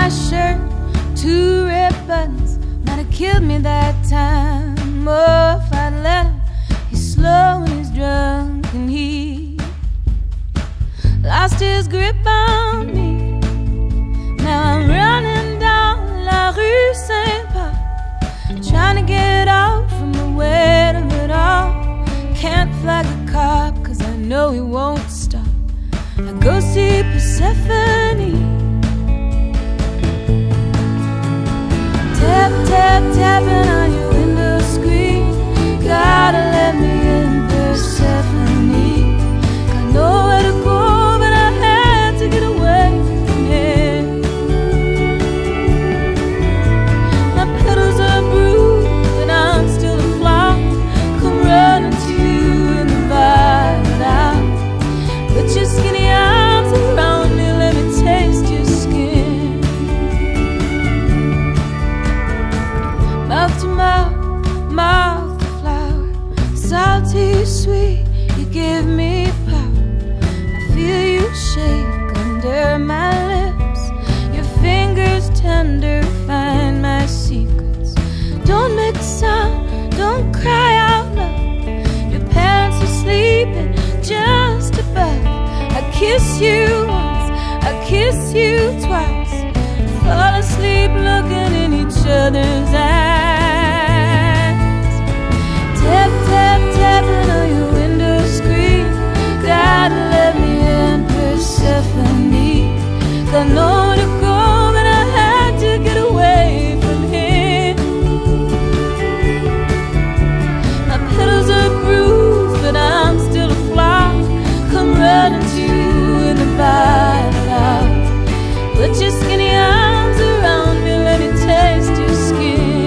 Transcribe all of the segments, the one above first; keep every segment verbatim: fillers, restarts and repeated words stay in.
my shirt, two red buttons might have killed me that time. Oh, if I'd let him, he's slow and he's drunk and he lost his grip on me. Now I'm running down La Rue Saint-Paul, trying to get out from the weight of it all. Can't flag a cop, cause I know he won't stop. I go see Persephone. Tap, tap, tapping on your window screen. Gotta let me in, Persephone. Got nowhere to go, but I had to get away from here. My petals are bruised, but I'm still a flower. Come running to you in the violet hour. Put your skinny arms around me, let me taste your skin. Mouth to mouth, mouth to flower. Salty, sweet, you give me power. I feel you shake under my lips. Your fingers tender, find my secrets. Don't make a sound, don't cry out loud. Your parents are sleeping just above. I kiss you once, I kiss you twice. Fall asleep looking in each other's eyes. Tap, tap, tapping on your window screen. Gotta let me in, Persephone. Got nowhere to go, but I had to get away from here. My petals are bruised, but I'm still a flower. Come running to you in the violet hour. Put your skinny arms around me, let me taste your skin.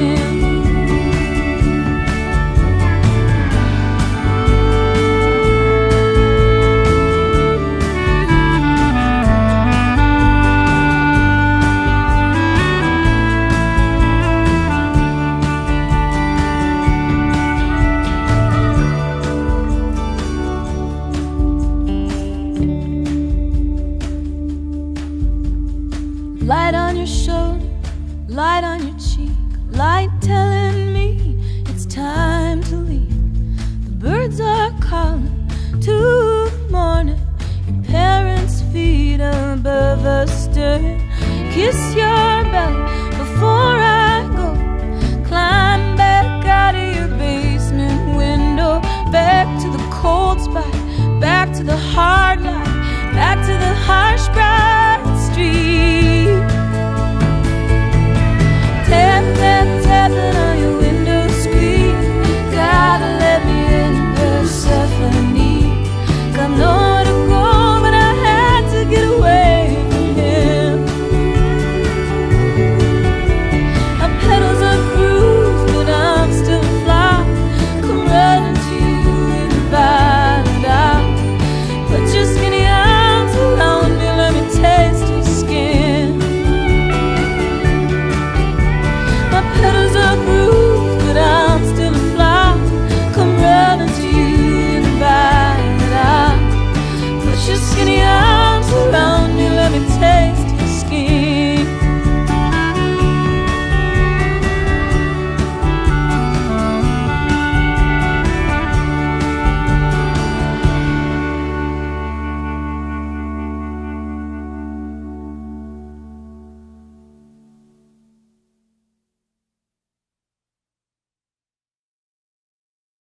Light on your shoulder, light on your cheek, light telling me it's time to leave. The birds are calling to the morning. Your parents' feet above us stirring. Kiss